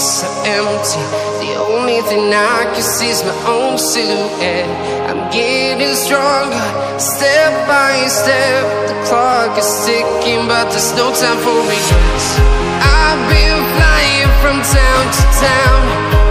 so empty. The only thing I can see is my own silhouette. I'm getting stronger, step by step. The clock is ticking, but there's no time for me. I've been flying from town to town,